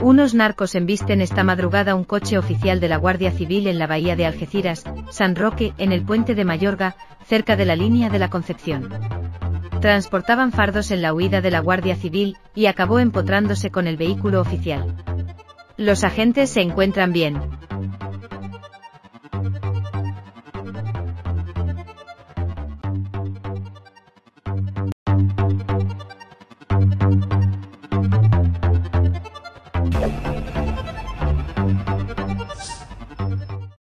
Unos narcos embisten esta madrugada un coche oficial de la Guardia Civil en la bahía de Algeciras, San Roque, en el puente de Mayorga, cerca de la línea de la Concepción. Transportaban fardos en la huida de la Guardia Civil, y acabó empotrándose con el vehículo oficial. Los agentes se encuentran bien.